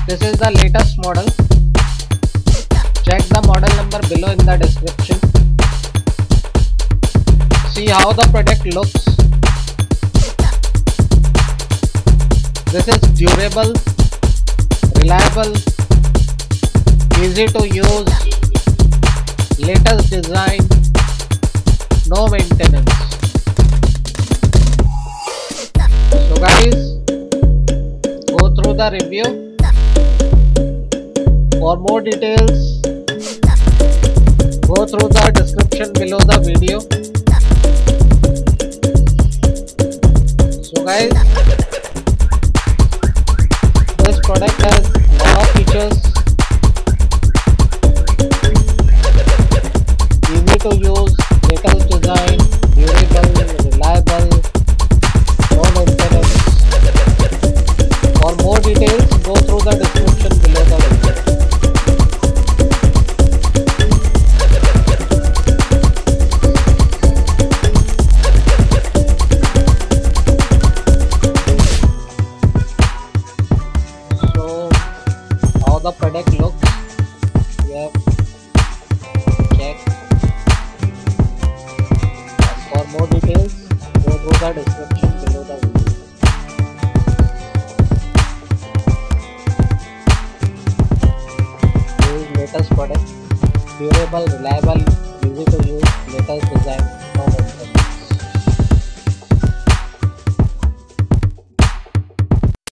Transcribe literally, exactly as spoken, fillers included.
This is the latest model. Check the model number below in the description. See how the product looks. This is durable, reliable, easy to use, latest design, no maintenance. So guys, go through the review. For more details, go through the description below the video. So guys, this product has a lot of features. Easy to use, latest design, durable, reliable, no maintenance. For more details, go through the description below the video. So, how the product looks, we have checked. For more details, go through the description below the video. This is latest product, durable, reliable, easy to use, latest design, no maintenance.